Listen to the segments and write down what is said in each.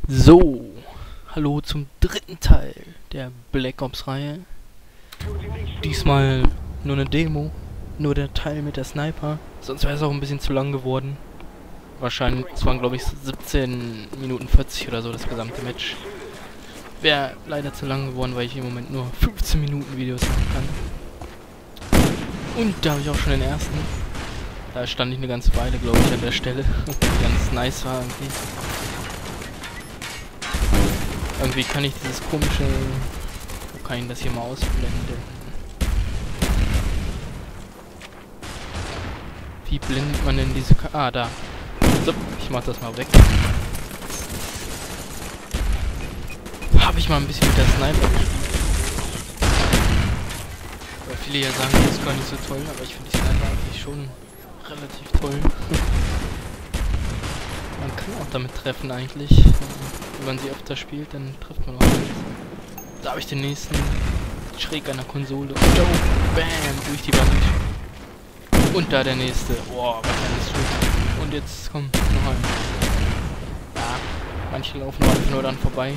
So, hallo zum dritten Teil der Black Ops Reihe. Diesmal nur eine Demo, nur der Teil mit der Sniper, sonst wäre es auch ein bisschen zu lang geworden. Wahrscheinlich, es waren glaube ich 17 Minuten 40 oder so das gesamte Match. Wäre leider zu lang geworden, weil ich im Moment nur 15 Minuten Videos machen kann. Und da habe ich auch schon den ersten. Da stand ich eine ganze Weile, glaube ich, an der Stelle. Ganz nice war irgendwie. Irgendwie kann ich dieses komische... Wo kann ich das hier mal ausblenden? Wie blendet man denn diese... da. So, ich mach das mal weg. Habe ich mal ein bisschen mit der Sniper gespielt. Weil viele ja sagen, das ist gar nicht so toll, aber ich finde die Sniper eigentlich schon relativ toll. Man kann auch damit treffen eigentlich. Wenn man sie öfter spielt, dann trifft man auch damit. Da habe ich den nächsten schräg an der Konsole. Und bam, durch die Wand. Und da der nächste. Boah, was ein Schuss. Und jetzt kommt noch ein. Ja, manche laufen einfach nur dann vorbei.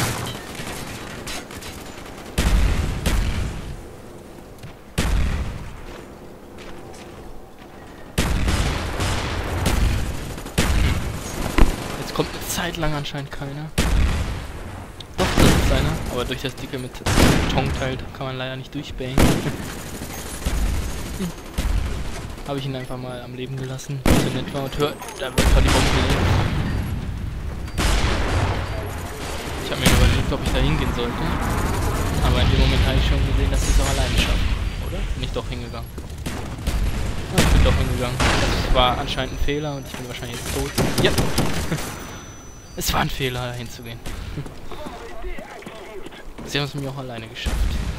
Jetzt kommt eine Zeit lang anscheinend keiner. Doch, das ist einer, aber durch das dicke mit Betonteil kann man leider nicht durchbangen. Habe ich ihn einfach mal am Leben gelassen, weil er nett war und hört, da wird gerade die Bombe gelegt. Ich habe mir überlegt, ob ich da hingehen sollte. Aber in dem Moment habe ich schon gesehen, dass ich es auch alleine schaffe. Oder? Bin ich doch hingegangen. Ja, ich bin doch hingegangen. Das war anscheinend ein Fehler und ich bin wahrscheinlich jetzt tot. Ja! Es war ein Fehler, da hinzugehen. Sie haben es mir auch alleine geschafft.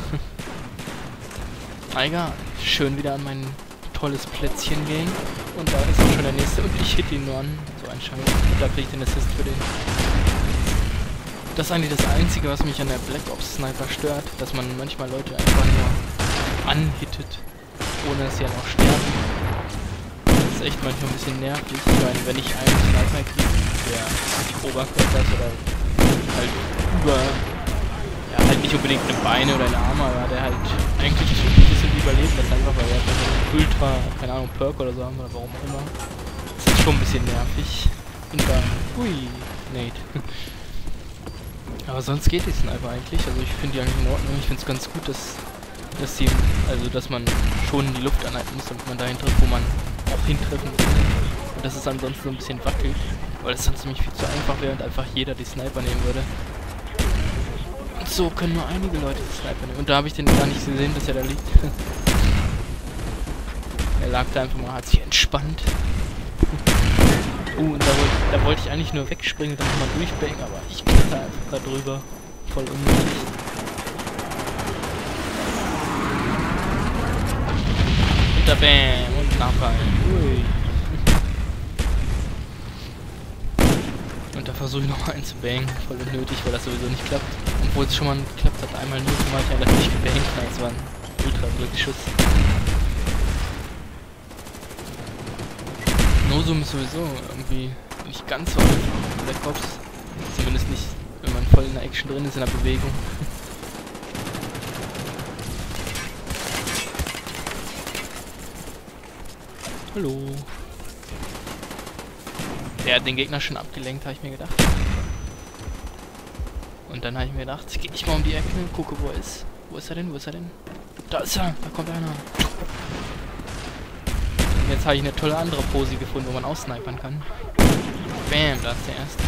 Egal, schön wieder an mein tolles Plätzchen gehen. Und da ist auch schon der nächste. Und ich hit ihn nur an. So ein Scheiß. Und da kriege ich den Assist für den. Das ist eigentlich das Einzige, was mich an der Black Ops Sniper stört. Dass man manchmal Leute einfach nur anhittet, ohne dass sie ja noch sterben. Das ist echt manchmal ein bisschen nervig. Ich meine, wenn ich einen Sniper kriege, der nicht Oberkörper ist oder halt über... Ja, halt nicht unbedingt eine Beine oder eine Arme, aber der halt eigentlich ein bisschen überlebt, das einfach, weil wir halt so Ultra, keine Ahnung, Perk oder so haben oder warum auch immer. Das ist schon ein bisschen nervig. Und dann, hui, Nate. Aber sonst geht die Sniper eigentlich, also ich finde die eigentlich in Ordnung. Ich finde es ganz gut, dass man schon in die Luft anhalten muss, damit man dahin trifft, wo man auch hintreffen will. Und dass es ansonsten so ein bisschen wackelt, weil es sonst nämlich viel zu einfach wäre und einfach jeder die Sniper nehmen würde. Und so können nur einige Leute die Sniper nehmen. Und da habe ich den gar nicht gesehen, dass er da liegt. Er lag da einfach mal, hat sich entspannt. Und da wollte ich eigentlich nur wegspringen und dann nochmal durchbangen, aber ich kletter einfach da drüber. Voll unnötig. Und da bam und nachfallen. Ui. Und da versuche ich noch mal einen zu bangen. Voll unnötig, weil das sowieso nicht klappt. Obwohl es schon mal geklappt hat. Einmal nur mal ich einfach nicht gebangt. Das war ein ultra Glücksschuss. Nosum ist sowieso irgendwie nicht ganz so einfach. Black Ops. Zumindest nicht, wenn man voll in der Action drin ist, in der Bewegung. Hallo. Der hat den Gegner schon abgelenkt, habe ich mir gedacht. Und dann habe ich mir gedacht, ich gehe nicht mal um die Ecke und gucke, wo er ist. Wo ist er denn? Wo ist er denn? Da ist er! Da kommt einer. Und jetzt habe ich eine tolle andere Pose gefunden, wo man aussnipern kann. Bam, da ist der erste.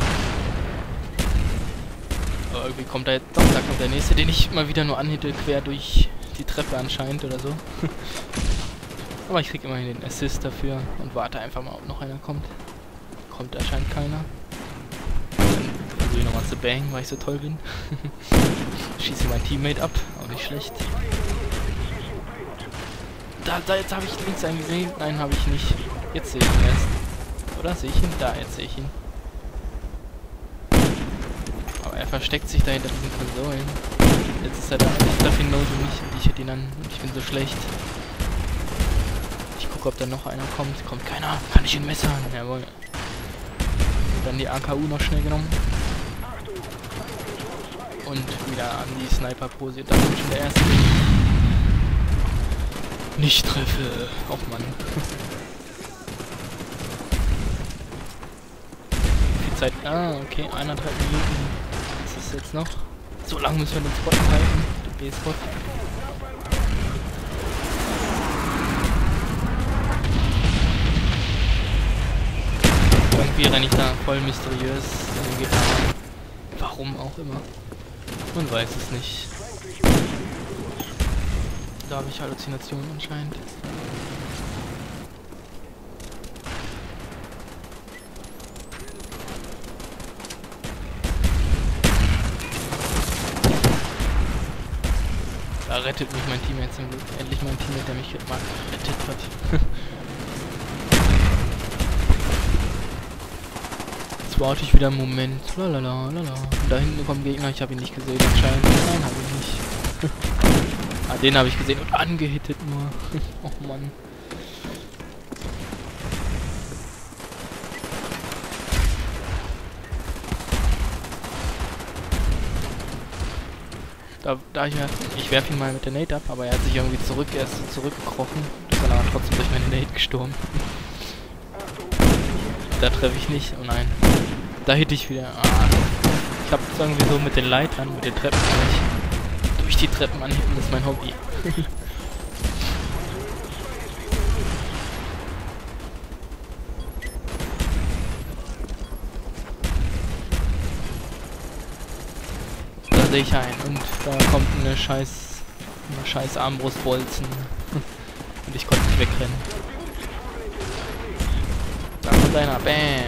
Aber irgendwie kommt da jetzt... Doch, da kommt der nächste, den ich mal wieder nur anhitte, quer durch die Treppe anscheinend oder so. Aber ich krieg immerhin den Assist dafür und warte einfach mal, ob noch einer kommt. Kommt anscheinend keiner. Dann versuche ich nochmal zu bangen, weil ich so toll bin. Schieße mein Teammate ab, auch nicht schlecht. Da jetzt habe ich links einen gesehen. Nein, habe ich nicht. Jetzt sehe ich ihn erst. Oder sehe ich ihn? Da, jetzt sehe ich ihn. Aber er versteckt sich da hinter diesen Konsolen. Jetzt ist er da. Ich treffe ihn Nosum nicht und ich hätte ihn an. Und ich bin so schlecht. Ich gucke, ob da noch einer kommt. Kommt keiner. Kann ich ihn messern? Jawohl. Dann die AKU noch schnell genommen. Und wieder an die Sniper-Pose. Da kommt schon der erste. Nicht treffe. Och Mann. Viel Zeit. Ah, okay. 1,5 Minuten. Was ist jetzt noch? So lange müssen wir den Spot halten. Den B-Spot. Irgendwie renne ich da voll mysteriös in den Gegner. Warum auch immer. Man weiß es nicht. Da habe ich Halluzinationen anscheinend. Da rettet mich mein Teammate zum Glück. Endlich mein Teammate, der mich gerettet hat. Jetzt warte ich wieder einen Moment. Lalala, lala. Und da hinten kommen Gegner, ich habe ihn nicht gesehen anscheinend. Nein, habe ich nicht. Ah, den habe ich gesehen und angehittet nur. Oh Mann. Ich werfe ihn mal mit der Nade ab, aber er hat sich irgendwie zurückgekrochen. Ist dann aber trotzdem durch meine Nade gestorben. Da treffe ich nicht. Oh nein. Da hit ich wieder. Ah. Ich habe es irgendwie so mit den Leitern, mit den Treppen nicht. Durch die Treppen anhitten ist mein Hobby. Da sehe ich ein und da kommt eine scheiß Armbrustbolzen. Und ich konnte nicht wegrennen. Da kommt einer. Bam.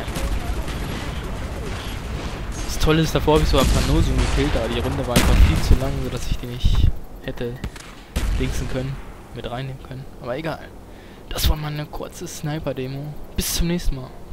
Das Tolle ist, davor habe ich so ein paar Nosum gekillt, aber die Runde war einfach viel zu lang, sodass ich die nicht hätte linksen können, mit reinnehmen können. Aber egal. Das war mal eine kurze Sniper-Demo. Bis zum nächsten Mal.